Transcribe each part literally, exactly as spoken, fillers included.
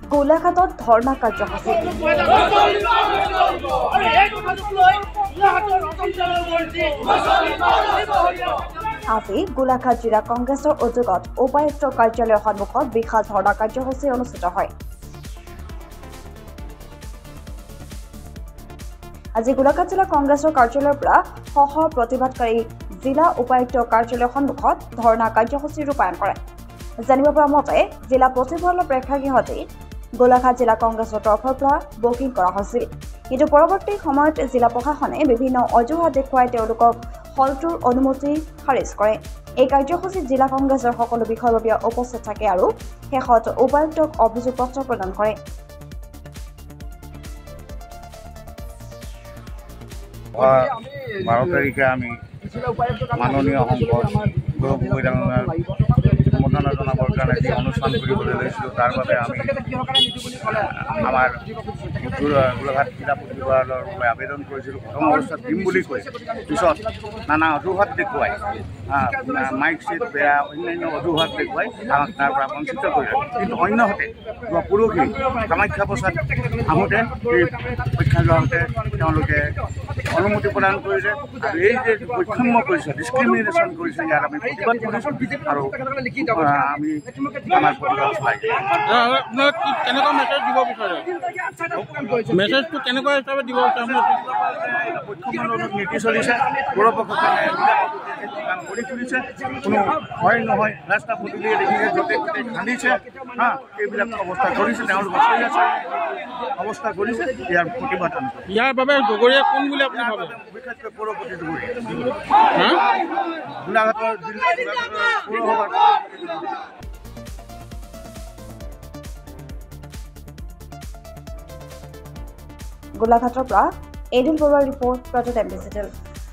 গোলাঘাটত ধৰ্ণা কাৰ্যসূচী আজি গোলাঘাট জিলা কংগ্ৰেছৰ উদ্যোগত উপায়ুক্ত কাৰ্যালয়ৰ সন্মুখত বিশাল ধৰ্ণা কাৰ্যসূচী অনুষ্ঠিত হয়। আজি গোলাঘাট জিলা কংগ্ৰেছৰ কাৰ্যালয়ৰ পৰা সহ প্ৰতিবাদকাৰী জিলা উপায়ুক্ত কাৰ্যালয়ৰ সন্মুখত ধৰ্ণা কাৰ্যসূচী ৰূপায়ণ কৰে। জানিব পৰা মতে জিলা পুথিভঁৰালৰ প্ৰেক্ষাগৃহতেই গোলাঘাট জিলা কংগ্ৰেছৰ তৰফৰ পৰা বুকিং কৰা হৈছিল। কিন্তু পৰৱৰ্তী সময়ত জিলা প্ৰশাসনে বিভিন্ন অজুহাত দেখুৱাই তেওঁলোকক হলটোৰ অনুমতি খাৰিজ কৰে। এই কাৰ্যসূচীত জিলা কংগ্ৰেছৰ সকলো বিষয়ববীয়া উপস্থিত থাকে আৰু শেষত উপায়ুক্তক অভিযোগ পত্ৰ প্ৰদান কৰে। বাৰ তাৰিখে আমি মাননীয় সম্পদ সম্বৰ্ধনা জনাবৰ কাৰণে যি অনুষ্ঠান কৰিবলৈ লৈছিলোঁ তাৰ বাবে আমি আমাৰ গোলাঘাট জিলা পুথিভঁৰালৰ পৰা আবেদন কৰিছিলোঁ। প্ৰথম অৱস্থাত দিম বুলি কৈ পিছত নানা অজুহাত দেখুৱাই মাইক চিট বেয়া অন্যান্য অজুহাত দেখুৱাই আমাক তাৰ পৰা বঞ্চিত কৰিলে। কিন্তু অন্যহাতে যোৱা পৰহি কামাখ্যা প্ৰসাদ আহোঁতে এই প্ৰেক্ষাগৃহতে তেওঁলোকে অনুমতি প্ৰদান কৰিছে আৰু এই যে বৈষম্য কৰিছে ডিছক্ৰিমিনেশ্যন কৰিছে ইয়াত আমি প্ৰতিবাদ কৰিছোঁ আৰু আমি আমাৰ প্ৰতিবাদ চলাই কেনেকুৱা মেছেজ দিব বিচাৰে মেছেজটো কেনেকুৱা হিচাপে দিব বিচাৰে বৈষম্যৰ নীতি চলিছে পৌৰ প্ৰশাসনে কাম কৰি তুলিছে কোনো হয় নহয় ৰাস্তা পদূলিয়ে দেখিছে য'তে ত'তে খান্দিছে হা এইবিলাক অৱস্থা কৰিছে তেওঁলোকে চলি আছে অৱস্থা কৰিছে ইয়াৰ প্ৰতিবাদ ইয়াৰ বাবে জগৰীয়া কোন বুলি আপুনি ভাবে বিশেষকৈ পৌৰপতি জগৰীয়া গোলাঘাটৰ পৌৰসভাৰ গোলাঘাটৰ পৰা এদিল বৰুৱাৰ ৰিপৰ্ট প্ৰটাটাইম ডিজিটেল।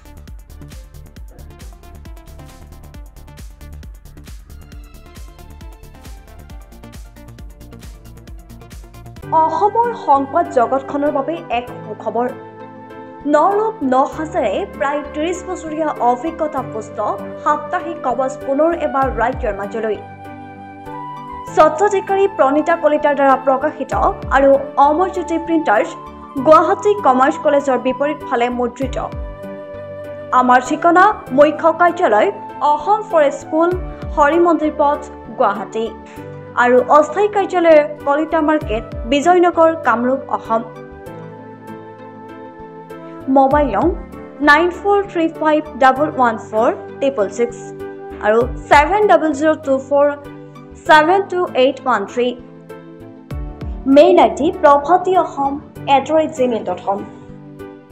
অসমৰ সংবাদ জগতখনৰ বাবে এক সুখবৰ। নৰূপ ন হাজাৰে প্ৰায় ত্ৰিশ বছৰীয়া অভিজ্ঞতাপুষ্ট সাপ্তাহিক কবচ পুনৰ এবাৰ ৰাজ্যৰ মাজলৈ। স্বত্বাধিকাৰী প্ৰণীতা কলিতাৰ দ্বাৰা প্ৰকাশিত আৰু অমৰজ্যোতি প্ৰিণ্টাৰ্ছ গুৱাহাটী কমাৰ্চ কলেজৰ বিপৰীত ফালে মুদ্ৰিত। আমাৰ ঠিকনা মুখ্য কাৰ্যালয় অসম ফৰেষ্ট স্কুল হৰিমন্দিৰ পথ গুৱাহাটী আৰু অস্থায়ী কাৰ্যালয় কলিতা মাৰ্কেট বিজয়নগৰ কামৰূপ অসম। মোবাইল নং nine four three five double one four triple six আৰু seven double zero' two four seven two eight one three. Mail I D Prabhati Assam at the rate Gmail dot com.